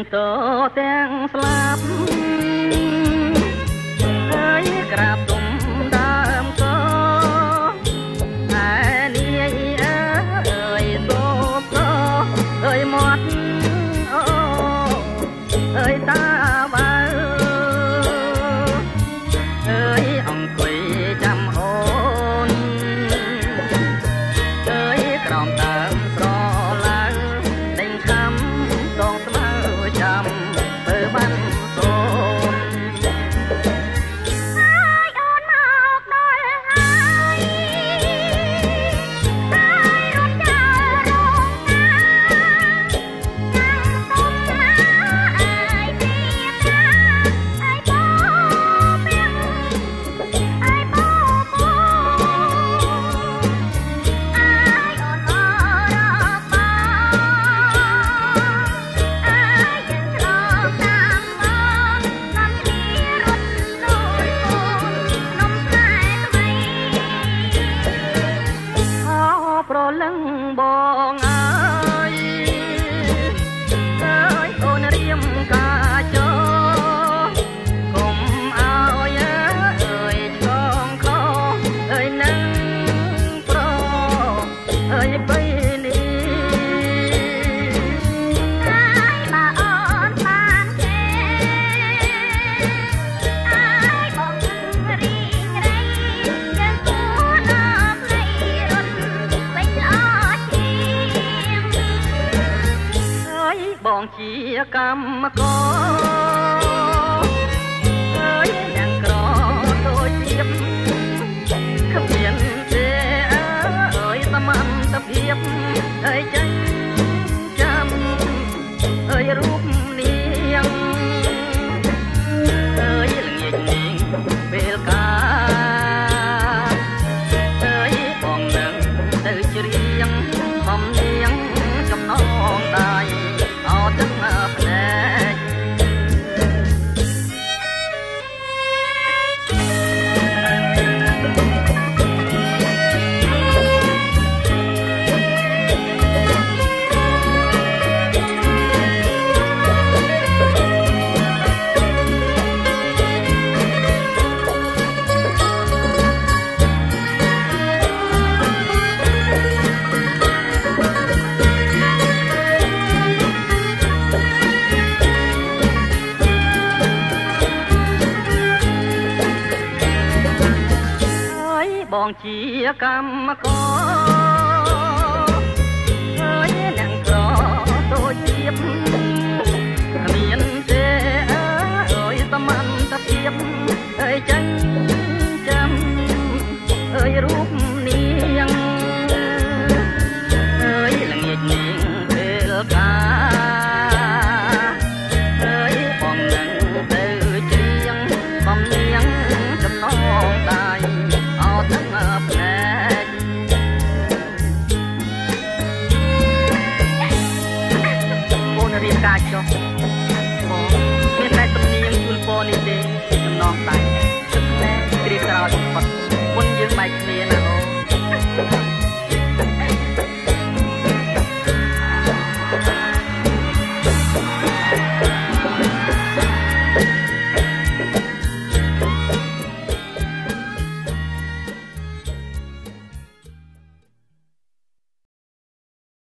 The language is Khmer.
តទាំងស្លាប់ហើយក្រាបទុំដើមកតែនាយអើយតបតអើយមាត់អូអើយតាបើអើយអង្គុយចាំអូនអើយក្រំដើមស្រឡាវដេញខំដងស្មៅចាំធ្វើបានសូនហើយអូនមកដល់ហើយហើយរត់ចារងណាទុំណាអើយពីតាអើយបោពីងអើយបោបោអើយអូនអរកបងអើយយើងឆ្លងតាមមកនាំគ្នារត់លួយអូននំផ្លែថ្មីអោប្រលឹងបងអើយអើយអូនរៀមកាចោកុំអើយអើយឆ្លងខោអើយនឹងប្រអើយបីនេះហើយបើអូនបានទេហើយបងរីងរៃយើងគួរដល់ភ្លៃរត់វិញល្អជាងហើយបងជាកម្មករអើយយ៉ាងក្រដូចជាគ្មានទេអើយសមត្ថភាពអើយចាញ់ចាំអើយរូបនាងអើយល្ងាចនាងពេលកាអើយបងនឹងទៅច្រៀងហំនាងចំណងដៃអោទាំងភ្នែកបងជាកម្មករ